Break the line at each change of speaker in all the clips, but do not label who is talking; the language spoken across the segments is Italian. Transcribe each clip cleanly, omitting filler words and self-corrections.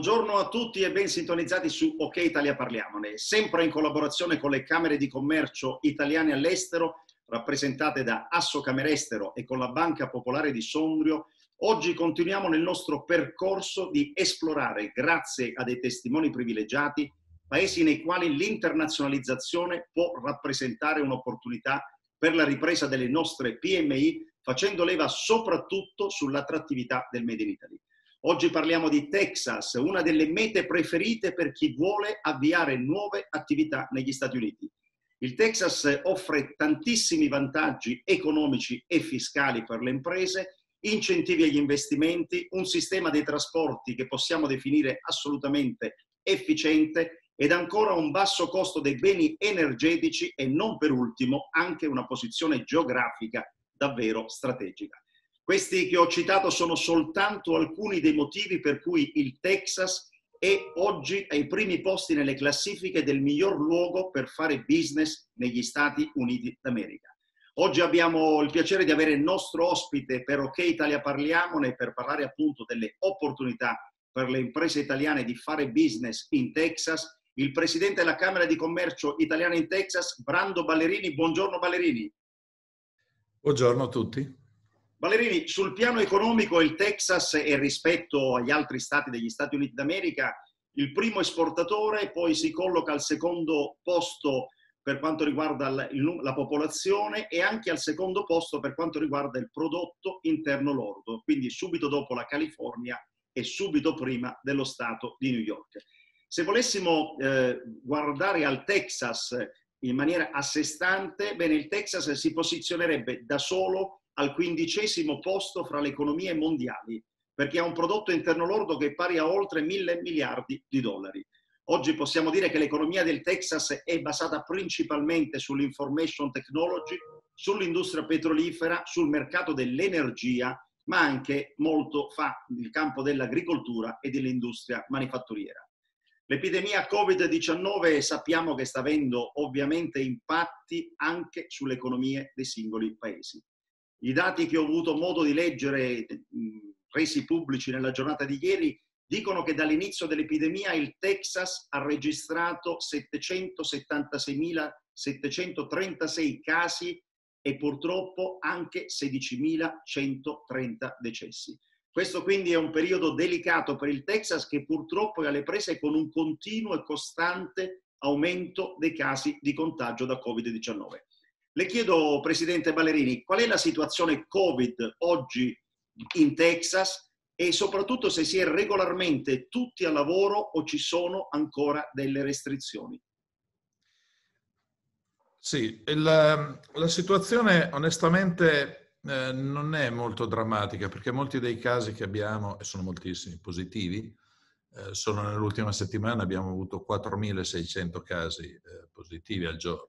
Buongiorno a tutti e ben sintonizzati su OK Italia Parliamone, sempre in collaborazione con le Camere di Commercio italiane all'estero, rappresentate da Assocamere Estero e con la Banca Popolare di Sondrio. Oggi continuiamo nel nostro percorso di esplorare, grazie a dei testimoni privilegiati, paesi nei quali l'internazionalizzazione può rappresentare un'opportunità per la ripresa delle nostre PMI, facendo leva soprattutto sull'attrattività del Made in Italy. Oggi parliamo di Texas, una delle mete preferite per chi vuole avviare nuove attività negli Stati Uniti. Il Texas offre tantissimi vantaggi economici e fiscali per le imprese, incentivi agli investimenti, un sistema dei trasporti che possiamo definire assolutamente efficiente ed ancora un basso costo dei beni energetici e non per ultimo anche una posizione geografica davvero strategica. Questi che ho citato sono soltanto alcuni dei motivi per cui il Texas è oggi ai primi posti nelle classifiche del miglior luogo per fare business negli Stati Uniti d'America. Oggi abbiamo il piacere di avere il nostro ospite per OK Italia Parliamone per parlare appunto delle opportunità per le imprese italiane di fare business in Texas, il presidente della Camera di Commercio italiana in Texas, Brando Ballerini. Buongiorno Ballerini.
Buongiorno a tutti.
Ballerini, sul piano economico il Texas è rispetto agli altri stati degli Stati Uniti d'America il primo esportatore, poi si colloca al secondo posto per quanto riguarda la popolazione e anche al secondo posto per quanto riguarda il prodotto interno lordo, quindi subito dopo la California e subito prima dello stato di New York. Se volessimo guardare al Texas in maniera a sé stante, bene, il Texas si posizionerebbe da solo al 15° posto fra le economie mondiali, perché ha un prodotto interno lordo che è pari a oltre 1.000 miliardi di dollari. Oggi possiamo dire che l'economia del Texas è basata principalmente sull'information technology, sull'industria petrolifera, sul mercato dell'energia, ma anche molto fa nel campo dell'agricoltura e dell'industria manifatturiera. L'epidemia Covid-19 sappiamo che sta avendo ovviamente impatti anche sulle economie dei singoli paesi. I dati che ho avuto modo di leggere, resi pubblici nella giornata di ieri, dicono che dall'inizio dell'epidemia il Texas ha registrato 776.736 casi e purtroppo anche 16.130 decessi. Questo quindi è un periodo delicato per il Texas che purtroppo è alle prese con un continuo e costante aumento dei casi di contagio da Covid-19. Le chiedo, Presidente Ballerini, qual è la situazione Covid oggi in Texas e soprattutto se si è regolarmente tutti al lavoro o ci sono ancora delle restrizioni?
Sì, la situazione onestamente non è molto drammatica perché molti dei casi che abbiamo, e sono moltissimi, positivi, solo nell'ultima settimana abbiamo avuto 4.600 casi positivi al giorno.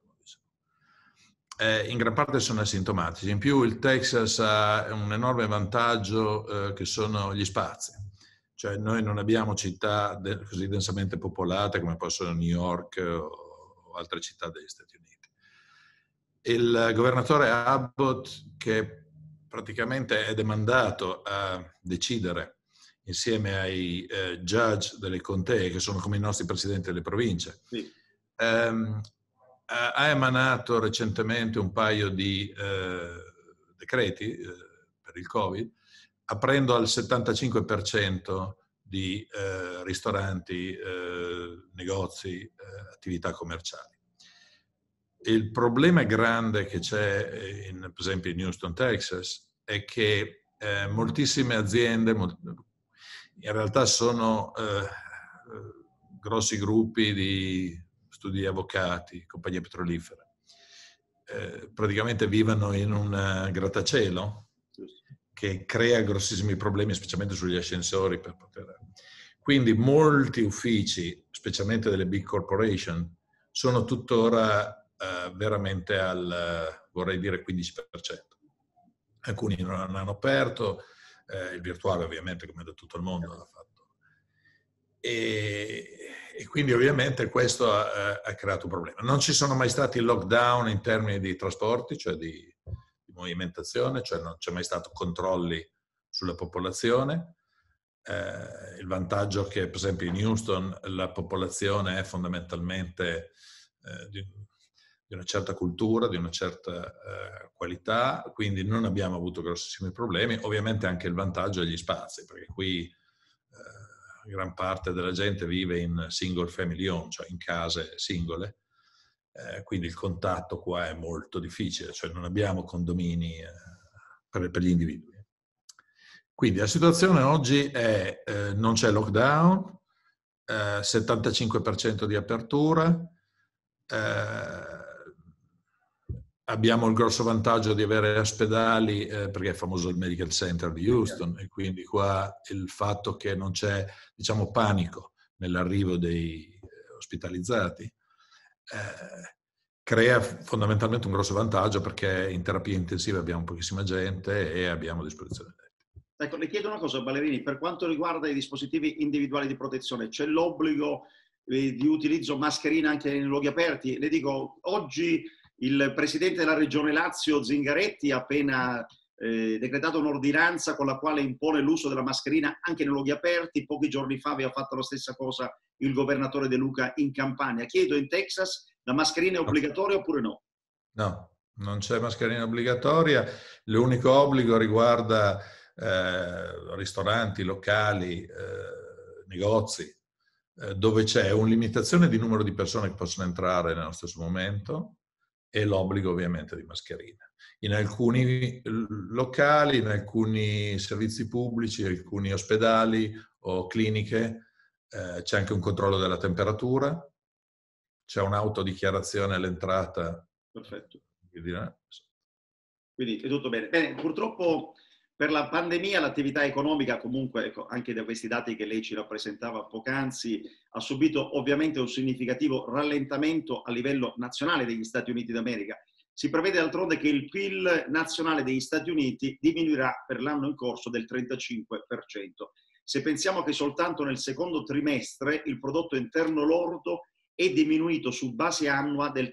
In gran parte sono asintomatici. In più il Texas ha un enorme vantaggio che sono gli spazi. Cioè noi non abbiamo città così densamente popolate come possono New York o altre città degli Stati Uniti. Il governatore Abbott, che praticamente è demandato a decidere insieme ai judge delle contee, che sono come i nostri presidenti delle province, sì. Ha emanato recentemente un paio di decreti per il Covid, aprendo al 75% di ristoranti, negozi, attività commerciali. Il problema grande che c'è, per esempio in Houston, Texas, è che moltissime aziende, in realtà sono grossi gruppi di studi di avvocati, compagnie petrolifere, praticamente vivono in un grattacielo che crea grossissimi problemi, specialmente sugli ascensori. Quindi molti uffici, specialmente delle big corporation, sono tuttora veramente vorrei dire 15%. Alcuni non hanno aperto, il virtuale ovviamente come da tutto il mondo l'ha fatto. E quindi ovviamente questo ha creato un problema. Non ci sono mai stati lockdown in termini di trasporti, cioè di movimentazione, cioè non c'è mai stato controlli sulla popolazione. Il vantaggio che, per esempio, in Houston la popolazione è fondamentalmente di una certa cultura, di una certa qualità, quindi non abbiamo avuto grossissimi problemi. Ovviamente anche il vantaggio è gli spazi, perché qui gran parte della gente vive in single family home, cioè in case singole, quindi il contatto qua è molto difficile, cioè non abbiamo condomini per gli individui. Quindi la situazione oggi è non c'è lockdown, 75% di apertura, abbiamo il grosso vantaggio di avere ospedali, perché è famoso il Medical Center di Houston, e quindi qua il fatto che non c'è, diciamo, panico nell'arrivo dei ospitalizzati crea fondamentalmente un grosso vantaggio, perché in terapia intensiva abbiamo pochissima gente e abbiamo a disposizione.
Ecco, le chiedo una cosa, Ballerini, per quanto riguarda i dispositivi individuali di protezione, c'è l'obbligo di utilizzo mascherina anche nei luoghi aperti? Le dico, oggi il presidente della regione Lazio, Zingaretti, ha appena decretato un'ordinanza con la quale impone l'uso della mascherina anche nei luoghi aperti. Pochi giorni fa aveva fatto la stessa cosa il governatore De Luca in Campania. Chiedo, in Texas la mascherina è obbligatoria oppure no?
No, non c'è mascherina obbligatoria. L'unico obbligo riguarda ristoranti, locali, negozi, dove c'è una limitazione di numero di persone che possono entrare nello stesso momento, e l'obbligo ovviamente di mascherina. In alcuni locali, in alcuni servizi pubblici, alcuni ospedali o cliniche c'è anche un controllo della temperatura, c'è un'autodichiarazione all'entrata.
Perfetto.
Quindi
è tutto bene. Bene, purtroppo per la pandemia l'attività economica, comunque, ecco, anche da questi dati che lei ci rappresentava poc'anzi, ha subito ovviamente un significativo rallentamento a livello nazionale degli Stati Uniti d'America. Si prevede d'altronde che il PIL nazionale degli Stati Uniti diminuirà per l'anno in corso del 35%. Se pensiamo che soltanto nel secondo trimestre il prodotto interno lordo è diminuito su base annua del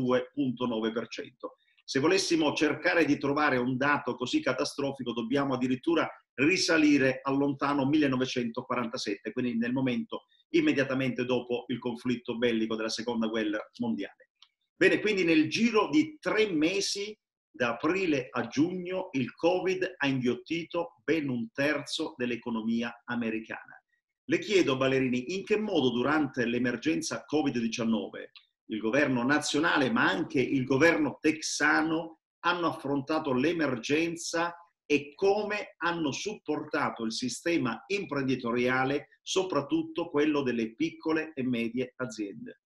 32,9%. Se volessimo cercare di trovare un dato così catastrofico, dobbiamo addirittura risalire al lontano 1947, quindi nel momento immediatamente dopo il conflitto bellico della Seconda Guerra Mondiale. Bene, quindi nel giro di 3 mesi, da aprile a giugno, il Covid ha inghiottito ben 1/3 dell'economia americana. Le chiedo, Ballerini, in che modo durante l'emergenza Covid-19 il governo nazionale, ma anche il governo texano, hanno affrontato l'emergenza e come hanno supportato il sistema imprenditoriale, soprattutto quello delle piccole e medie aziende?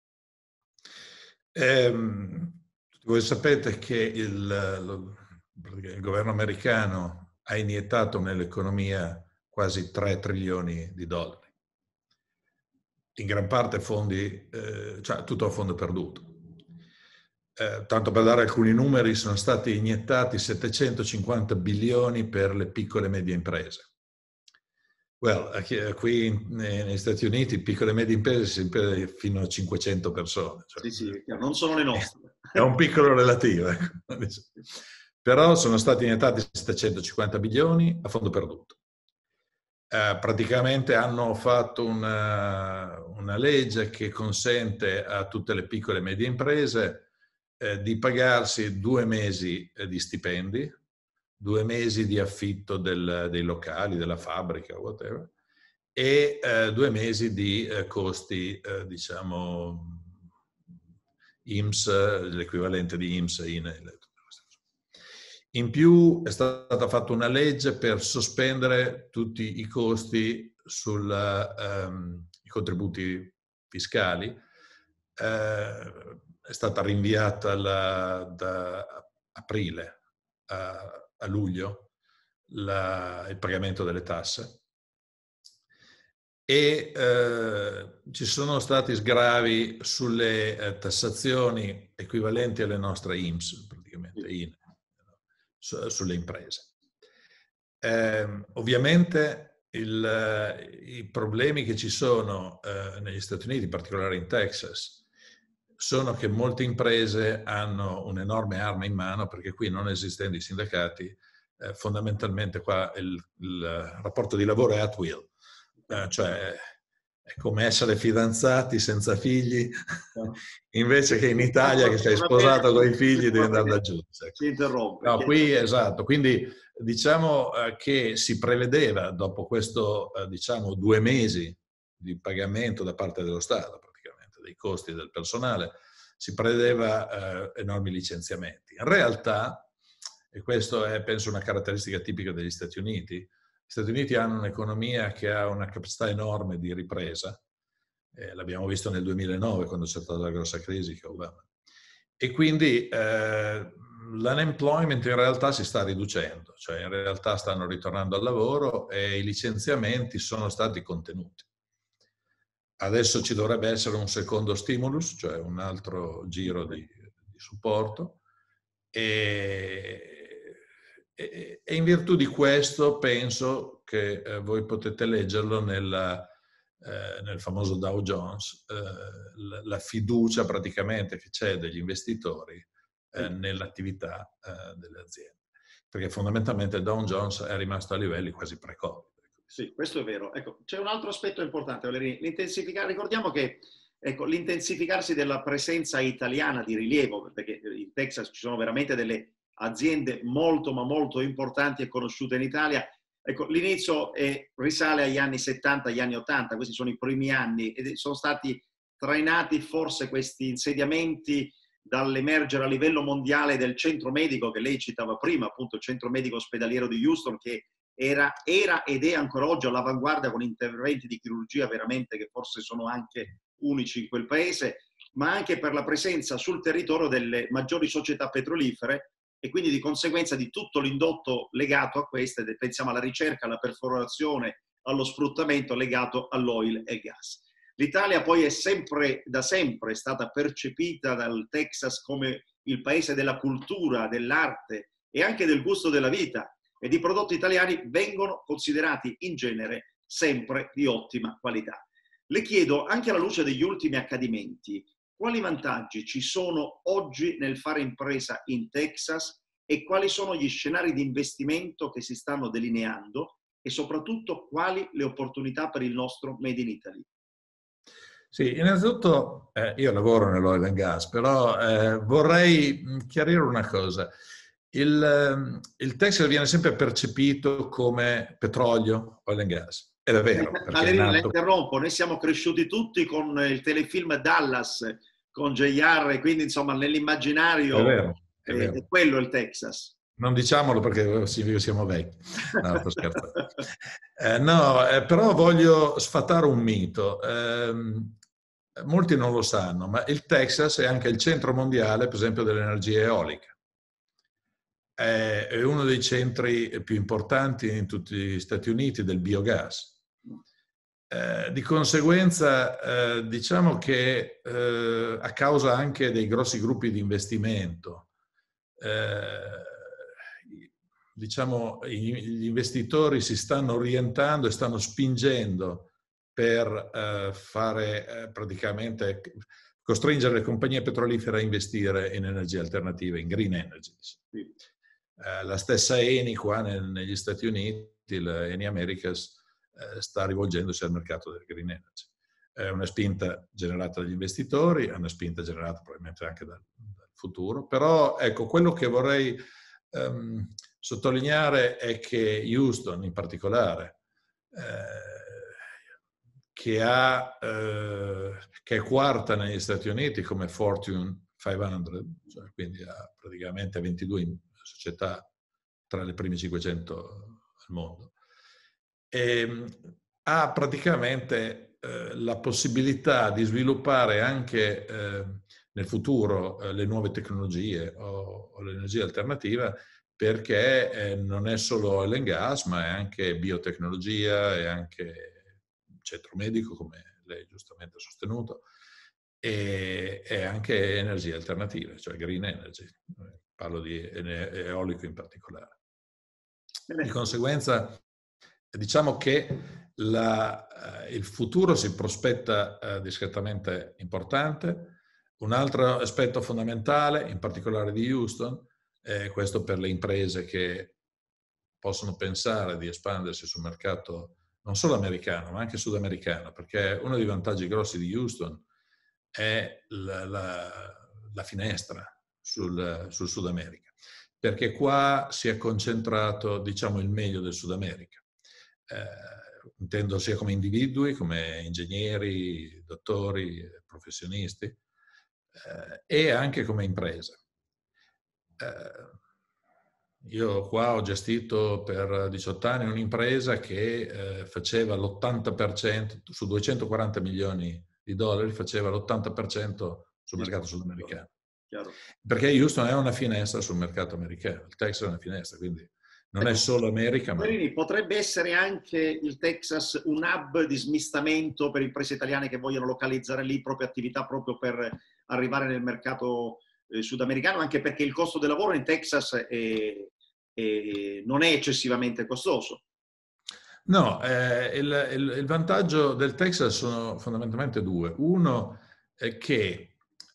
Voi sapete che il governo americano ha iniettato nell'economia quasi 3 trilioni di dollari. In gran parte fondi, cioè tutto a fondo perduto. Tanto per dare alcuni numeri, sono stati iniettati 750 bilioni per le piccole e medie imprese. Qui negli Stati Uniti piccole e medie imprese sempre fino a 500 persone. Cioè,
sì, non sono le nostre.
È un piccolo relativo. Però sono stati iniettati 750 bilioni a fondo perduto. Praticamente hanno fatto una legge che consente a tutte le piccole e medie imprese di pagarsi 2 mesi di stipendi, 2 mesi di affitto dei locali, della fabbrica, whatever, e 2 mesi di costi, diciamo, INPS, l'equivalente di INPS, INEL. In più è stata fatta una legge per sospendere tutti i costi sui contributi fiscali. È stata rinviata da aprile a luglio il pagamento delle tasse, e ci sono stati sgravi sulle tassazioni equivalenti alle nostre INPS, praticamente INE, sulle imprese. Ovviamente i problemi che ci sono negli Stati Uniti, in particolare in Texas, sono che molte imprese hanno un'enorme arma in mano, perché qui, non esistendo i sindacati, fondamentalmente qua il rapporto di lavoro è at will, cioè è come essere fidanzati senza figli, invece che in Italia che sei sposato con i figli devi andare da giudice.
Si interrompe.
No, qui esatto, quindi diciamo che si prevedeva dopo questo, diciamo, 2 mesi di pagamento da parte dello Stato, praticamente, dei costi del personale, si prevedeva enormi licenziamenti. In realtà, e questo è penso una caratteristica tipica degli Stati Uniti, gli Stati Uniti hanno un'economia che ha una capacità enorme di ripresa, l'abbiamo visto nel 2009 quando c'è stata la grossa crisi che Obama. E quindi l'unemployment in realtà si sta riducendo, cioè in realtà stanno ritornando al lavoro e i licenziamenti sono stati contenuti. Adesso ci dovrebbe essere un secondo stimulus, cioè un altro giro di supporto e in virtù di questo penso che voi potete leggerlo nel famoso Dow Jones, la fiducia praticamente che c'è degli investitori nell'attività delle aziende. Perché fondamentalmente il Dow Jones è rimasto a livelli quasi pre-Covid.
Sì, questo è vero. Ecco, c'è un altro aspetto importante, Valerini. Ricordiamo che l'intensificarsi della presenza italiana di rilievo, perché in Texas ci sono veramente delle aziende molto, ma molto importanti e conosciute in Italia. Ecco, l'inizio risale agli anni 70, agli anni 80, questi sono i primi anni, ed sono stati trainati forse questi insediamenti dall'emergere a livello mondiale del centro medico che lei citava prima, appunto il centro medico ospedaliero di Houston, che era ed è ancora oggi all'avanguardia con interventi di chirurgia veramente che forse sono anche unici in quel paese, ma anche per la presenza sul territorio delle maggiori società petrolifere e quindi di conseguenza di tutto l'indotto legato a queste, pensiamo alla ricerca, alla perforazione, allo sfruttamento legato all'oil e gas. L'Italia poi è da sempre stata percepita dal Texas come il paese della cultura, dell'arte e anche del gusto della vita, ed i prodotti italiani vengono considerati in genere sempre di ottima qualità. Le chiedo, anche alla luce degli ultimi accadimenti, quali vantaggi ci sono oggi nel fare impresa in Texas e quali sono gli scenari di investimento che si stanno delineando e soprattutto quali le opportunità per il nostro Made in Italy?
Sì, innanzitutto io lavoro nell'oil and gas, però vorrei chiarire una cosa. Il Texas viene sempre percepito come petrolio, oil and gas. Ed è vero.
Valerio, la interrompo, noi siamo cresciuti tutti con il telefilm Dallas, con JR, quindi insomma nell'immaginario è quello il Texas.
Non diciamolo perché siamo vecchi. No, sto scherzando. Però voglio sfatare un mito. Molti non lo sanno, ma il Texas è anche il centro mondiale, per esempio, dell'energia eolica. È uno dei centri più importanti in tutti gli Stati Uniti del biogas. Di conseguenza, diciamo che a causa anche dei grossi gruppi di investimento, diciamo, gli investitori si stanno orientando e stanno spingendo per fare praticamente costringere le compagnie petrolifere a investire in energie alternative, in green energy. Sì. La stessa Eni qua negli Stati Uniti, Eni Americas, sta rivolgendosi al mercato del green energy. È una spinta generata dagli investitori, è una spinta generata probabilmente anche dal futuro, però ecco, quello che vorrei sottolineare è che Houston in particolare, che è quarta negli Stati Uniti come Fortune 500, cioè quindi ha praticamente 22 società tra le prime 500 al mondo, e ha praticamente la possibilità di sviluppare anche nel futuro le nuove tecnologie o l'energia alternativa, perché non è solo oil and gas, ma è anche biotecnologia, è anche centro medico, come lei giustamente ha sostenuto, e anche energie alternative, cioè green energy. Parlo di eolico in particolare. Di conseguenza, diciamo che il futuro si prospetta discretamente importante. Un altro aspetto fondamentale, in particolare di Houston, è questo per le imprese che possono pensare di espandersi sul mercato non solo americano, ma anche sudamericano, perché uno dei vantaggi grossi di Houston è la finestra sul Sud America, perché qua si è concentrato, diciamo, il meglio del Sud America. Intendo sia come individui, come ingegneri, dottori, professionisti, e anche come impresa. Io qua ho gestito per 18 anni un'impresa che faceva l'80%, su 240 milioni di dollari, faceva l'80% sul mercato sudamericano.
Chiaro.
Perché Houston è una finestra sul mercato americano, il Texas è una finestra, quindi non è solo America, ma...
Potrebbe essere anche il Texas un hub di smistamento per imprese italiane che vogliono localizzare lì proprie attività proprio per arrivare nel mercato sudamericano, anche perché il costo del lavoro in Texas non è eccessivamente costoso.
No, il vantaggio del Texas sono fondamentalmente due. Uno è che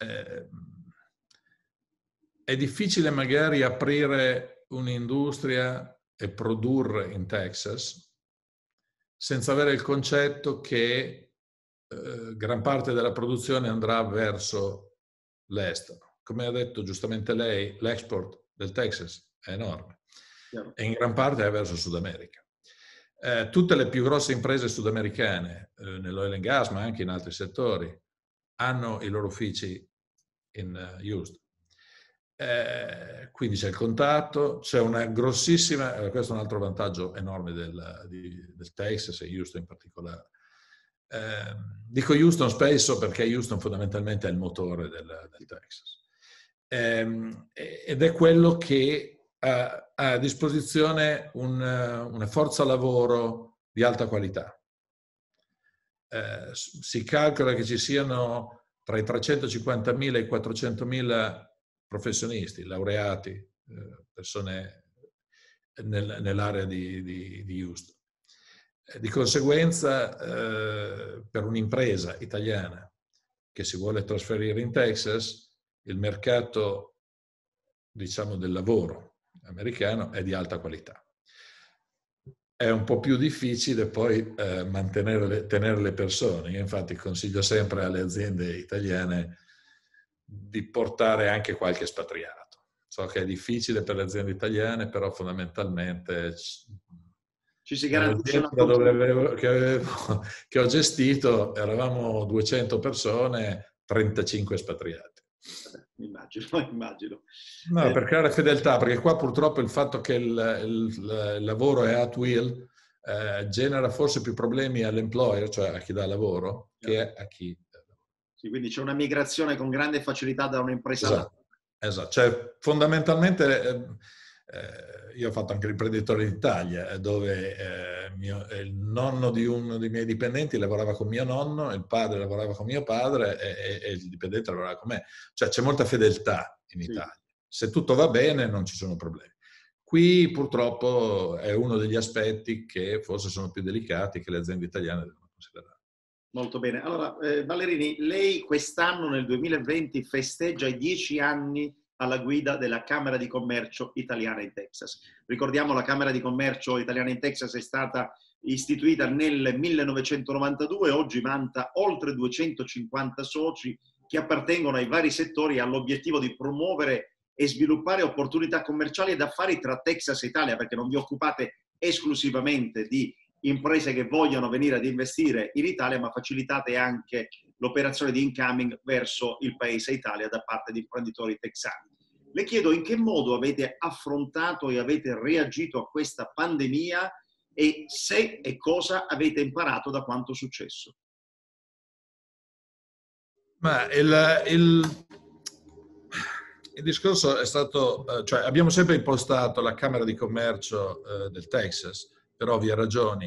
è difficile magari aprire un'industria e produrre in Texas senza avere il concetto che gran parte della produzione andrà verso l'estero. Come ha detto giustamente lei, l'export del Texas è enorme e in gran parte è verso Sud America. Tutte le più grosse imprese sudamericane, nell'oil and gas ma anche in altri settori, hanno i loro uffici in Houston. Quindi c'è il contatto, c'è una grossissima, questo è un altro vantaggio enorme del Texas e Houston in particolare. Dico Houston spesso perché Houston fondamentalmente è il motore del Texas. Ed è quello che ha a disposizione una forza lavoro di alta qualità. Si calcola che ci siano tra i 350.000 e i 400.000 professionisti, laureati, persone nell'area di Houston. Di conseguenza, per un'impresa italiana che si vuole trasferire in Texas, il mercato, diciamo, del lavoro americano è di alta qualità. È un po' più difficile poi tenere le persone. Io infatti consiglio sempre alle aziende italiane di portare anche qualche espatriato. So che è difficile per le aziende italiane, però fondamentalmente
ci si garantisce una
che ho gestito eravamo 200 persone, 35 espatriati.
Immagino.
No, per creare fedeltà, perché qua purtroppo il fatto che il lavoro è at will genera forse più problemi all'employer, cioè a chi dà lavoro, che a chi...
Sì, quindi c'è una migrazione con grande facilità da un'impresa all'altra.
Esatto, cioè fondamentalmente io ho fatto anche l'imprenditore in Italia, dove il nonno di uno dei miei dipendenti lavorava con mio nonno, il padre lavorava con mio padre e il dipendente lavorava con me. Cioè c'è molta fedeltà in Italia. Se tutto va bene non ci sono problemi. Qui purtroppo è uno degli aspetti che forse sono più delicati che le aziende italiane devono considerare.
Molto bene. Allora, Ballerini, lei quest'anno nel 2020 festeggia i 10 anni alla guida della Camera di Commercio italiana in Texas. Ricordiamo, la Camera di Commercio italiana in Texas è stata istituita nel 1992, oggi vanta oltre 250 soci che appartengono ai vari settori e all'obiettivo di promuovere e sviluppare opportunità commerciali ed affari tra Texas e Italia, perché non vi occupate esclusivamente di imprese che vogliono venire ad investire in Italia, ma facilitate anche l'operazione di incoming verso il paese Italia da parte di imprenditori texani. Le chiedo in che modo avete affrontato e avete reagito a questa pandemia e se e cosa avete imparato da quanto successo.
Ma il discorso è stato, cioè abbiamo sempre impostato la Camera di Commercio del Texas, per ovvie ragioni,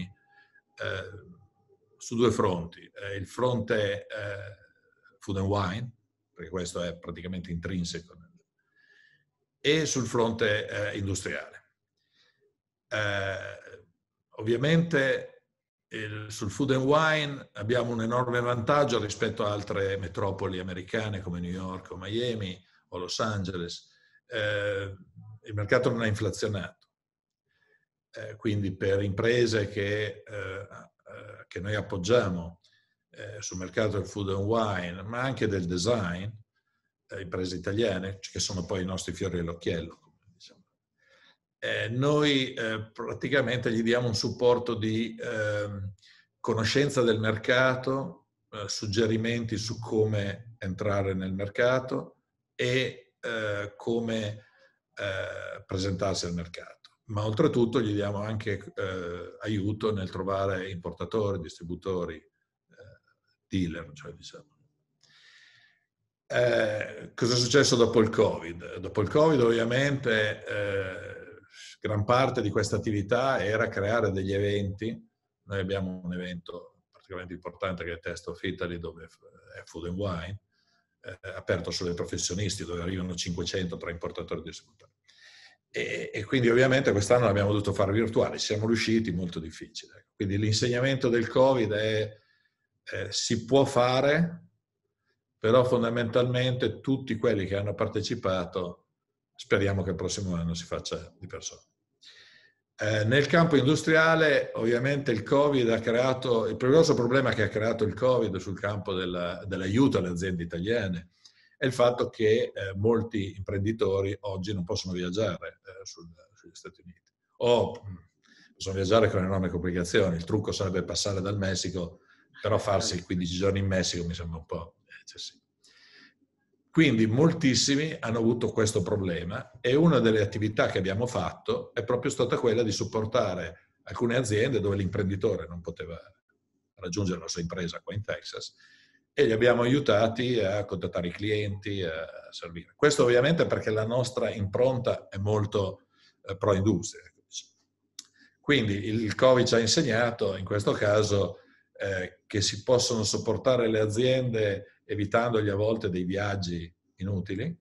su due fronti. Il fronte food and wine, perché questo è praticamente intrinseco, e sul fronte industriale. Ovviamente sul food and wine abbiamo un enorme vantaggio rispetto a altre metropoli americane come New York o Miami o Los Angeles. Il mercato non è inflazionato. Quindi per imprese che che noi appoggiamo sul mercato del food and wine, ma anche del design, imprese italiane, che sono poi i nostri fiori all'occhiello. Diciamo. Noi praticamente gli diamo un supporto di conoscenza del mercato, suggerimenti su come entrare nel mercato e come presentarsi al mercato. Ma oltretutto gli diamo anche aiuto nel trovare importatori, distributori, dealer, cioè diciamo. Cosa è successo dopo il Covid? Dopo il Covid ovviamente gran parte di questa attività era creare degli eventi. Noi abbiamo un evento particolarmente importante che è Taste of Italy, dove è Food and Wine, aperto solo ai professionisti, dove arrivano 500 tra importatori e distributori. E quindi ovviamente quest'anno l'abbiamo dovuto fare virtuale, siamo riusciti, molto difficile. Quindi l'insegnamento del Covid è si può fare, però fondamentalmente tutti quelli che hanno partecipato speriamo che il prossimo anno si faccia di persona. Nel campo industriale ovviamente il Covid ha creato, il più grosso problema che ha creato il Covid sul campo dell'aiuto alle aziende italiane è il fatto che molti imprenditori oggi non possono viaggiare sugli Stati Uniti o possono viaggiare con enormi complicazioni. Il trucco sarebbe passare dal Messico, però farsi 15 giorni in Messico mi sembra un po' eccessivo. Quindi moltissimi hanno avuto questo problema e una delle attività che abbiamo fatto è proprio stata quella di supportare alcune aziende dove l'imprenditore non poteva raggiungere la sua impresa qua in Texas e li abbiamo aiutati a contattare i clienti, a servire. Questo ovviamente perché la nostra impronta è molto pro-industria. Quindi il Covid ci ha insegnato, in questo caso, che si possono sopportare le aziende evitandogli a volte dei viaggi inutili.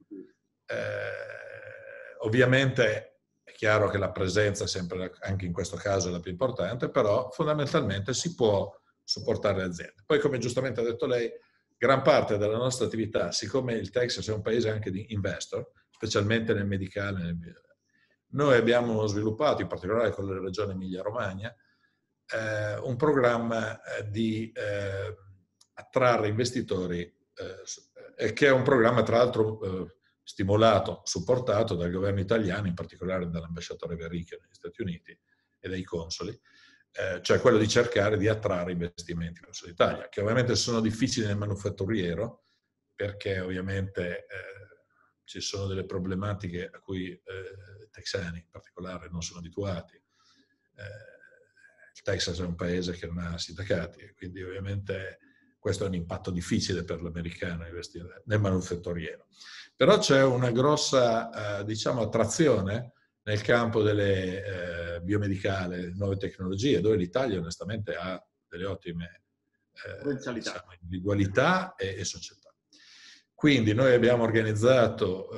Ovviamente è chiaro che la presenza è sempre, anche in questo caso, è la più importante, però fondamentalmente si può supportare le aziende. Poi, come giustamente ha detto lei, gran parte della nostra attività, siccome il Texas è un paese anche di investor, specialmente nel medicale, noi abbiamo sviluppato, in particolare con la regione Emilia-Romagna, un programma di attrarre investitori, che è un programma tra l'altro stimolato, supportato dal governo italiano, in particolare dall'ambasciatore Verricchio negli Stati Uniti e dai consoli, cioè quello di cercare di attrarre investimenti verso l'Italia, che ovviamente sono difficili nel manufatturiero, perché ovviamente ci sono delle problematiche a cui i texani in particolare non sono abituati. Il Texas è un paese che non ha sindacati, quindi ovviamente questo è un impatto difficile per l'americano investire nel manufatturiero. Però c'è una grossa, diciamo, attrazione nel campo delle biomedicali, nuove tecnologie, dove l'Italia onestamente ha delle ottime diciamo, individualità e società. Quindi noi abbiamo organizzato,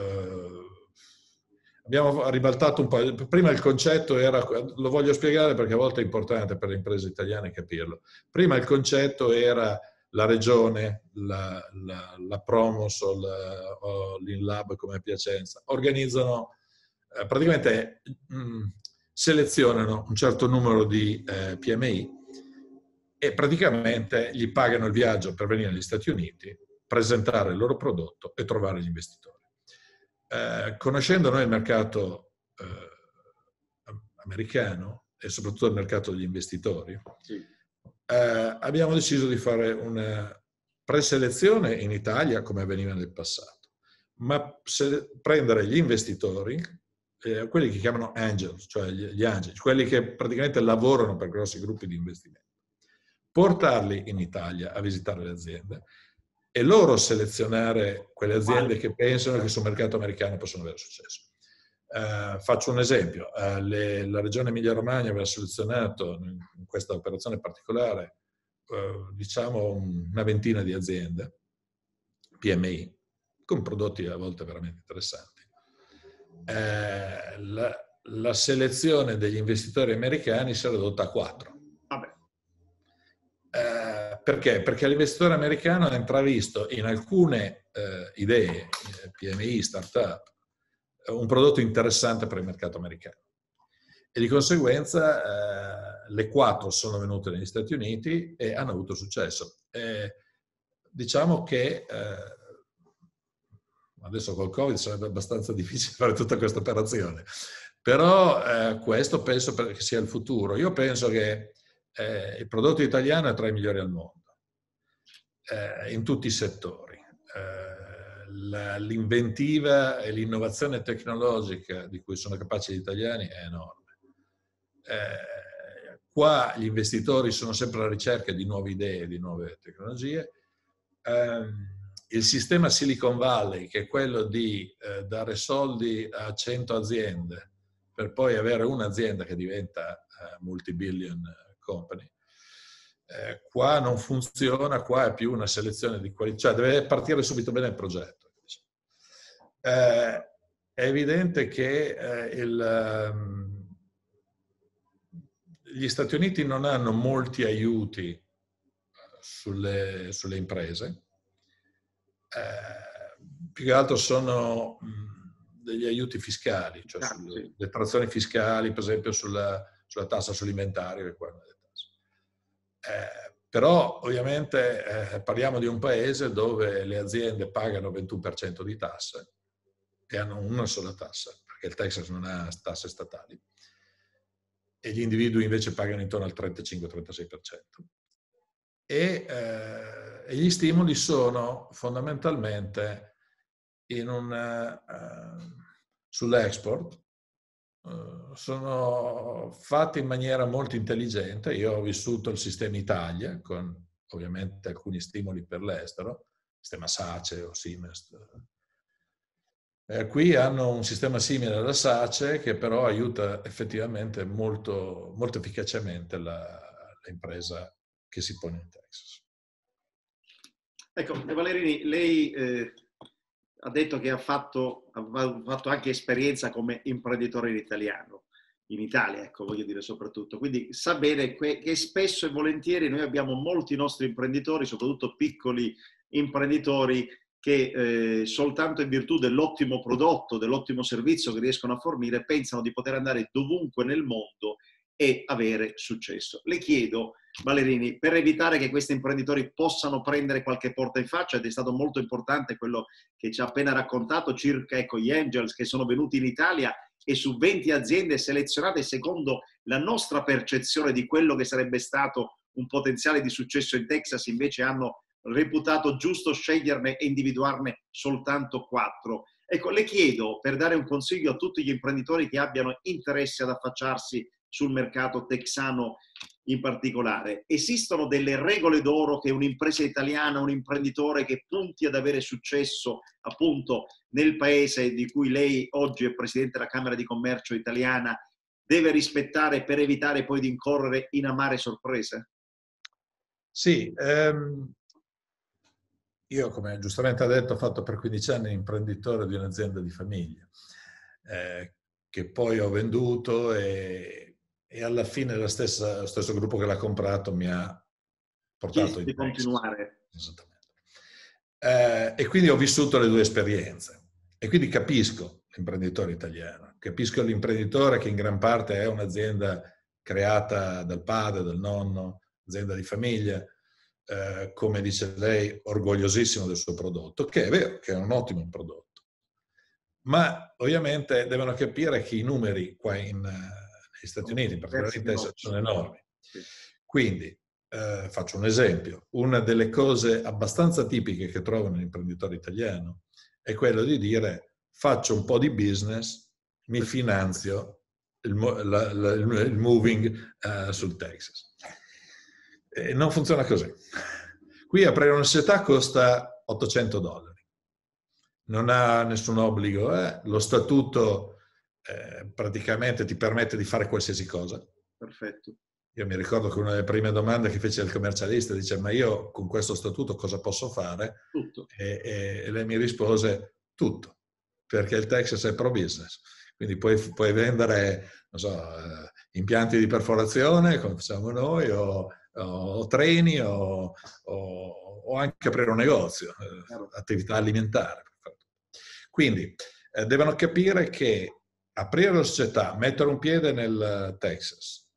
abbiamo ribaltato un po', prima il concetto era, lo voglio spiegare perché a volte è importante per le imprese italiane capirlo, prima il concetto era la regione, la Promos o l'InLab come Piacenza, organizzano, praticamente selezionano un certo numero di PMI e praticamente gli pagano il viaggio per venire negli Stati Uniti, presentare il loro prodotto e trovare gli investitori. Conoscendo noi il mercato americano e soprattutto il mercato degli investitori, sì, abbiamo deciso di fare una preselezione in Italia come avveniva nel passato, ma prendere gli investitori, quelli che chiamano angels, cioè gli angeli, quelli che praticamente lavorano per grossi gruppi di investimento, portarli in Italia a visitare le aziende e loro selezionare quelle aziende che pensano che sul mercato americano possono avere successo. Faccio un esempio, la regione Emilia-Romagna aveva selezionato in questa operazione particolare diciamo una ventina di aziende PMI con prodotti a volte veramente interessanti. La selezione degli investitori americani si è ridotta a 4. Perché? Perché l'investitore americano ha intravisto in alcune idee, PMI, startup, un prodotto interessante per il mercato americano. E di conseguenza le 4 sono venute negli Stati Uniti e hanno avuto successo. Diciamo che adesso col Covid sarebbe abbastanza difficile fare tutta questa operazione, però questo penso che sia il futuro. Io penso che il prodotto italiano è tra i migliori al mondo, in tutti i settori. L'inventiva e l'innovazione tecnologica di cui sono capaci gli italiani è enorme. Qua gli investitori sono sempre alla ricerca di nuove idee, di nuove tecnologie. Il sistema Silicon Valley, che è quello di dare soldi a 100 aziende per poi avere un'azienda che diventa multi-billion company, qua non funziona, qua è più una selezione di qualità, cioè deve partire subito bene il progetto. È evidente che gli Stati Uniti non hanno molti aiuti sulle imprese, più che altro sono degli aiuti fiscali, cioè sulle detrazioni fiscali, per esempio sulla tassa sull'inventario e qua le tasse. Però ovviamente parliamo di un paese dove le aziende pagano 21% di tasse e hanno una sola tassa, perché il Texas non ha tasse statali, e gli individui invece pagano intorno al 35-36%. E gli stimoli sono fondamentalmente sull'export, sono fatti in maniera molto intelligente. Io ho vissuto il sistema Italia con ovviamente alcuni stimoli per l'estero, sistema SACE o Siemens. Qui hanno un sistema simile alla SACE che però aiuta effettivamente molto, molto efficacemente l'impresa che si pone in Texas.
Ecco, Valerini, lei ha detto che ha fatto anche esperienza come imprenditore in Italia, ecco, voglio dire soprattutto. Quindi sa bene che spesso e volentieri noi abbiamo molti nostri imprenditori, soprattutto piccoli imprenditori, che soltanto in virtù dell'ottimo prodotto, dell'ottimo servizio che riescono a fornire, pensano di poter andare dovunque nel mondo e avere successo. Le chiedo, Valerini, per evitare che questi imprenditori possano prendere qualche porta in faccia, ed è stato molto importante quello che ci ha appena raccontato circa, ecco, gli Angels che sono venuti in Italia e su 20 aziende selezionate secondo la nostra percezione di quello che sarebbe stato un potenziale di successo in Texas, invece hanno reputato giusto sceglierne e individuarne soltanto 4. Ecco, le chiedo, per dare un consiglio a tutti gli imprenditori che abbiano interesse ad affacciarsi sul mercato texano in particolare, esistono delle regole d'oro che un'impresa italiana, un imprenditore che punti ad avere successo appunto nel paese di cui lei oggi è Presidente della Camera di Commercio italiana deve rispettare per evitare poi di incorrere in amare sorprese?
Sì, io, come giustamente ha detto, ho fatto per 15 anni imprenditore di un'azienda di famiglia, che poi ho venduto e alla fine lo stesso gruppo che l'ha comprato mi ha portato in
continuare.
Esattamente. E quindi ho vissuto le due esperienze e quindi capisco l'imprenditore italiano, capisco l'imprenditore che in gran parte è un'azienda creata dal padre, dal nonno, azienda di famiglia, come dice lei, orgogliosissimo del suo prodotto, che è vero, che è un ottimo prodotto. Ma ovviamente devono capire che i numeri qua negli Stati Uniti, in particolare in Texas, sono enormi. Quindi, faccio un esempio, una delle cose abbastanza tipiche che trovo nell'imprenditore italiano è quello di dire: faccio un po' di business, mi finanzio il moving sul Texas. Non funziona così. Qui aprire una società costa $800. Non ha nessun obbligo. Lo statuto praticamente ti permette di fare qualsiasi cosa.
Perfetto.
Io mi ricordo che una delle prime domande che fece il commercialista dice: ma io con questo statuto cosa posso fare?
Tutto.
E lei mi rispose: tutto, perché il Texas è pro business. Quindi puoi vendere, non so, impianti di perforazione, come facciamo noi, o treni, o anche aprire un negozio, attività alimentare. Quindi devono capire che aprire la società, mettere un piede nel Texas,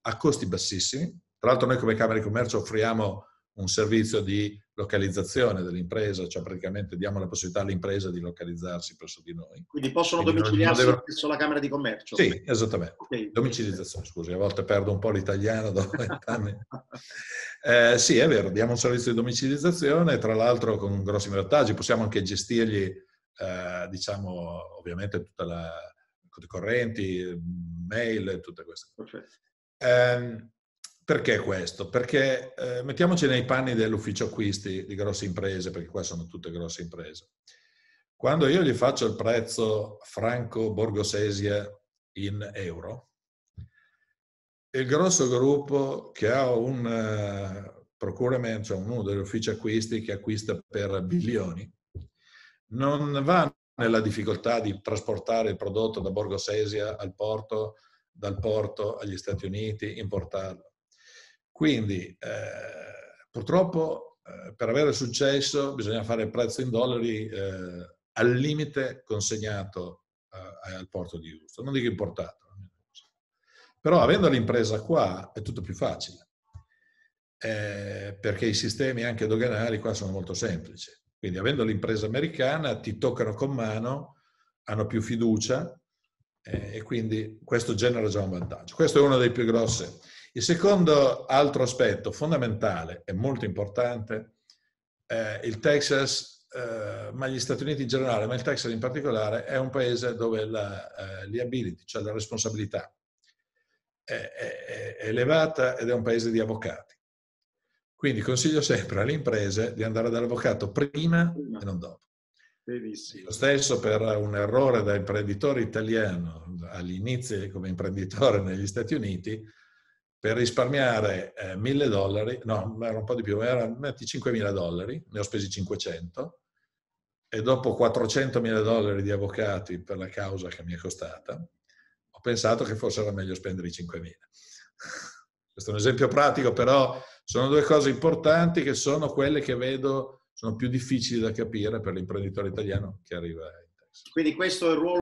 a costi bassissimi. Tra l'altro noi come Camera di Commercio offriamo un servizio di localizzazione dell'impresa, cioè praticamente diamo la possibilità all'impresa di localizzarsi presso di noi.
Quindi possono domiciliarsi presso la Camera di Commercio?
Sì, esattamente.
Okay.
Domiciliazione, scusi, a volte perdo un po' l'italiano dopo 20 anni. Sì, è vero, diamo un servizio di domiciliazione, tra l'altro con grossi vantaggi, possiamo anche gestirgli, diciamo, ovviamente tutta la conti correnti, mail, tutte queste cose. Perché questo? Perché mettiamoci nei panni dell'ufficio acquisti di grosse imprese, perché qua sono tutte grosse imprese. Quando io gli faccio il prezzo Franco Borgosesia in euro, il grosso gruppo che ha un procurement, cioè uno degli uffici acquisti che acquista per bilioni, non va nella difficoltà di trasportare il prodotto da Borgosesia al porto, dal porto agli Stati Uniti, importarlo. Quindi purtroppo per avere successo bisogna fare il prezzo in dollari al limite consegnato al porto di Houston, non dico importato. Però avendo l'impresa qua è tutto più facile, perché i sistemi anche doganali qua sono molto semplici. Quindi avendo l'impresa americana ti toccano con mano, hanno più fiducia e quindi questo genera già un vantaggio. Questo è uno dei più grossi. Il secondo altro aspetto fondamentale e molto importante, il Texas, ma gli Stati Uniti in generale, ma il Texas in particolare, è un paese dove la liability, cioè la responsabilità, è elevata ed è un paese di avvocati. Quindi consiglio sempre alle imprese di andare dall'avvocato prima e non dopo.
Benissimo.
Lo stesso per un errore da imprenditore italiano agli inizi come imprenditore negli Stati Uniti, per risparmiare $1.000, no, era un po' di più, metti $5.000, ne ho spesi 500 e dopo $400.000 di avvocati per la causa che mi è costata, ho pensato che forse era meglio spendere i 5.000. Questo è un esempio pratico, però sono due cose importanti che sono quelle che vedo sono più difficili da capire per l'imprenditore italiano che arriva in Texas.
Quindi questo è il ruolo